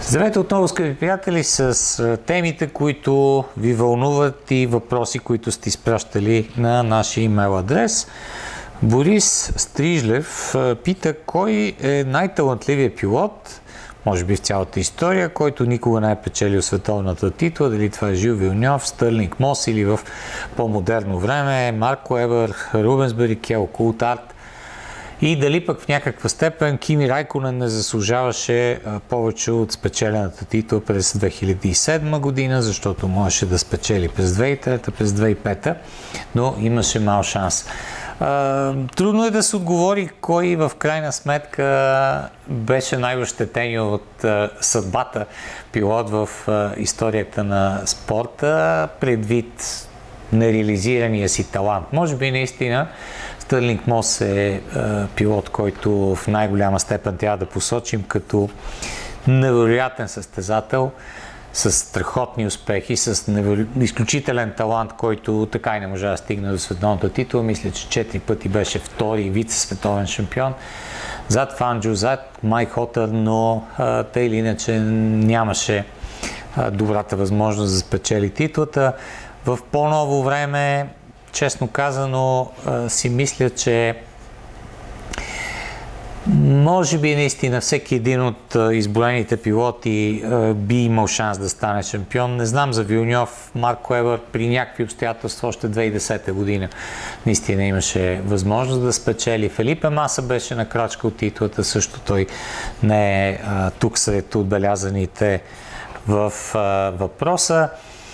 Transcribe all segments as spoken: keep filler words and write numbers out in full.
Здравейте отново, скъпи приятели, с темите, които ви вълнуват и въпроси, които сте изпращали на нашия имейл адрес. Борис Стрижлев пита кой е най-талантливият пилот, може би в цялата история, който никога не е печелил световната титла, дали това е Жил Вилньов, Стърлинг Мос или в по-модерно време Марко Ебър, Рубенс Барикел, Култарт. И дали пък в някаква степен Кими Райконен не заслужаваше а, повече от спечелената титла през две хиляди и седма година, защото можеше да спечели през две хиляди и трета, през две хиляди и пета, но имаше мал шанс. А, трудно е да се отговори кой в крайна сметка беше най-ощетен от а, съдбата пилот в а, историята на спорта, предвид нереализирания си талант. Може би наистина Стърлинг Мос е, е пилот, който в най-голяма степен трябва да посочим като невероятен състезател, с страхотни успехи, с неверо... изключителен талант, който така и не можа да стигне до световната титла. Мисля, че четири пъти беше втори вице-световен шампион. Зад Фанджо, зад Майк Хотър, но а, тъй или иначе нямаше а, добрата възможност да спечели титлата. В по-ново време, честно казано, си мисля, че може би наистина всеки един от изброените пилоти би имал шанс да стане шампион. Не знам за Вилньов, Марко Ебър при някакви обстоятелства още две хиляди и десета година наистина имаше възможност да спечели. Фелипе Маса беше на крачка от титлата, също той не е тук сред отбелязаните в въпроса.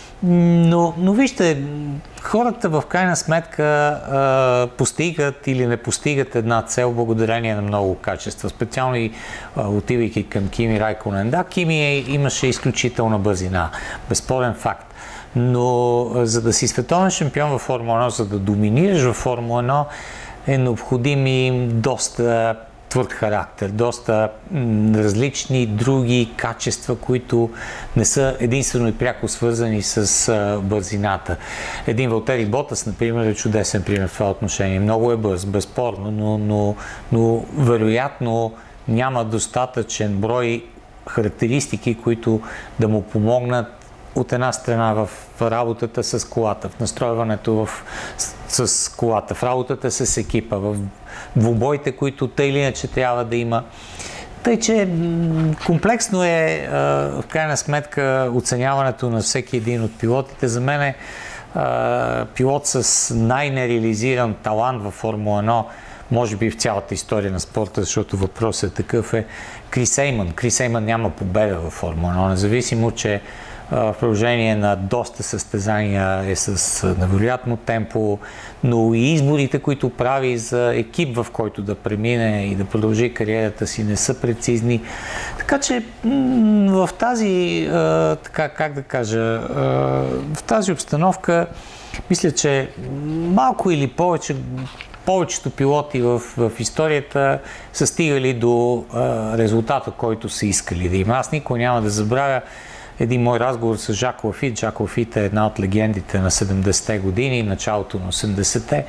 Но, но вижте, хората в крайна сметка а, постигат или не постигат една цел благодарение на много качества. Специално и а, отивайки към Кими Райконен. Да, Кими е, имаше изключителна бързина, безспорен факт. Но а, за да си световен шампион във Формула едно, за да доминираш във Формула едно, е необходим и доста твърд характер, доста м, различни други качества, които не са единствено и пряко свързани с а, бързината. Един Валтери Ботас, например, е чудесен пример в това отношение. Много е бърз, безспорно, но, но, но вероятно няма достатъчен брой характеристики, които да му помогнат от една страна в работата с колата, в настройването в, с, с колата, в работата с екипа, в двубоите, които тъй или иначе трябва да има. Тъй, че комплексно е в крайна сметка оценяването на всеки един от пилотите. За мен е пилот с най-нереализиран талант във Формула едно, може би в цялата история на спорта, защото въпросът е такъв, е Крис Еймън. Крис Еймън няма победа във Формула едно, независимо, че в продължение на доста състезания е с невероятно темпо, но и изборите, които прави за екип, в който да премине и да продължи кариерата си, не са прецизни. Така че в тази, така, как да кажа, в тази обстановка, мисля, че малко или повече повечето пилоти в, в историята са стигали до резултата, който са искали да има. Аз никога няма да забравя един мой разговор с Жак Лафит. Жак Лафит е една от легендите на седемдесетте години, началото на осемдесетте.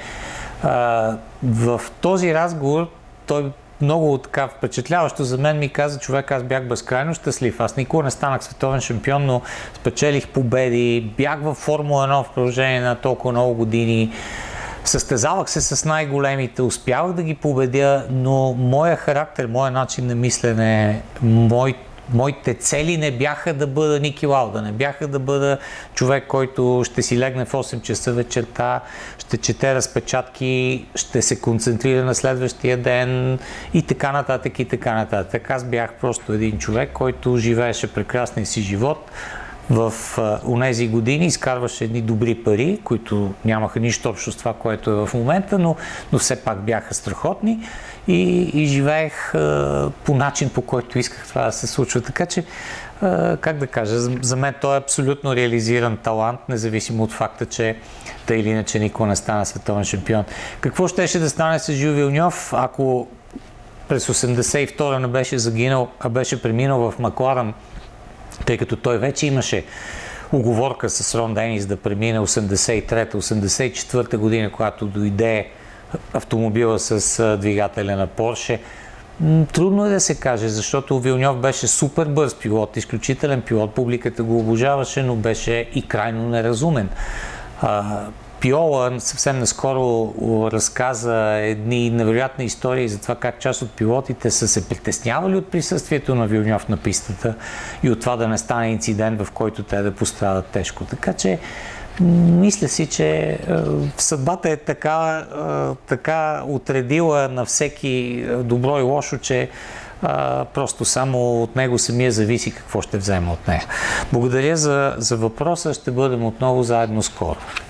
В този разговор той много така впечатляващо за мен ми каза: човек, аз бях безкрайно щастлив. Аз никога не станах световен шампион, но спечелих победи, бях във Формула едно в продължение на толкова много години. Състезавах се с най-големите, успявах да ги победя, но моя характер, моя начин на мислене, мой Моите цели не бяха да бъда Ники Лауда, не бяха да бъда човек, който ще си легне в осем часа вечерта, ще чете разпечатки, ще се концентрира на следващия ден и така нататък и така нататък. Аз бях просто един човек, който живееше прекрасния си живот в онези години, изкарваше едни добри пари, които нямаха нищо общо с това, което е в момента, но, но все пак бяха страхотни. И, и живеех а, по начин, по който исках това да се случва. Така че, а, как да кажа, за, за мен той е абсолютно реализиран талант, независимо от факта, че тъй или иначе никога не стана световен шампион. Какво щеше да стане с Жил Вилньов, ако през осемдесет и втора не беше загинал, а беше преминал в Макларен, тъй като той вече имаше уговорка с Рон Денис да премине осемдесет и трета осемдесет и четвърта година, когато дойде автомобила с двигателя на Порше. Трудно е да се каже, защото Вилньов беше супер бърз пилот, изключителен пилот, публиката го обожаваше, но беше и крайно неразумен. Пиола съвсем наскоро разказа едни невероятни истории за това как част от пилотите са се притеснявали от присъствието на Вилньов на пистата и от това да не стане инцидент, в който те да пострадат тежко. Така че мисля си, че съдбата е така, така отредила на всеки добро и лошо, че просто само от него самия зависи какво ще взема от нея. Благодаря за, за въпроса, ще бъдем отново заедно скоро.